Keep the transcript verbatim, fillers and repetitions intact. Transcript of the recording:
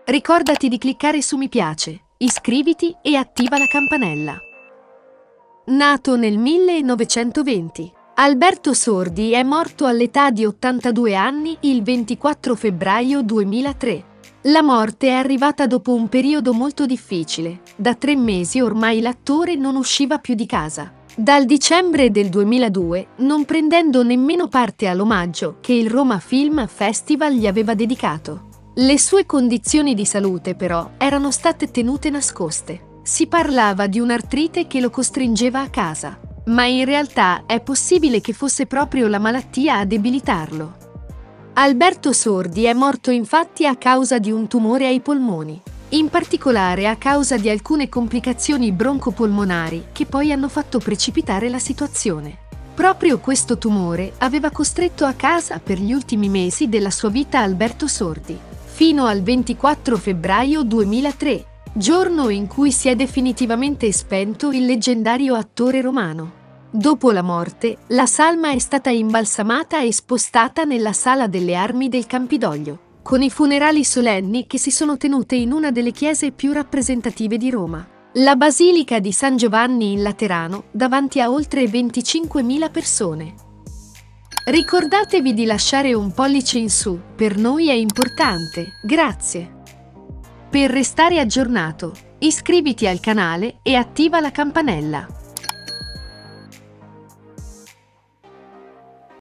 Ricordati di cliccare su mi piace, iscriviti e attiva la campanella. Nato nel millenovecentoventi, Alberto Sordi è morto all'età di ottantadue anni il ventiquattro febbraio duemilatré. La morte è arrivata dopo un periodo molto difficile. Da tre mesi ormai l'attore non usciva più di casa. Dal dicembre del duemiladue, non prendendo nemmeno parte all'omaggio che il Roma Film Festival gli aveva dedicato. Le sue condizioni di salute, però, erano state tenute nascoste. Si parlava di un'artrite che lo costringeva a casa, ma in realtà è possibile che fosse proprio la malattia a debilitarlo. Alberto Sordi è morto infatti a causa di un tumore ai polmoni, in particolare a causa di alcune complicazioni broncopolmonari che poi hanno fatto precipitare la situazione. Proprio questo tumore aveva costretto a casa per gli ultimi mesi della sua vita Alberto Sordi, fino al ventiquattro febbraio duemilatré, giorno in cui si è definitivamente spento il leggendario attore romano. Dopo la morte, la salma è stata imbalsamata e spostata nella Sala delle Armi del Campidoglio, con i funerali solenni che si sono tenute in una delle chiese più rappresentative di Roma, la Basilica di San Giovanni in Laterano, davanti a oltre venticinquemila persone. Ricordatevi di lasciare un pollice in su, per noi è importante, grazie. Per restare aggiornato, iscriviti al canale e attiva la campanella.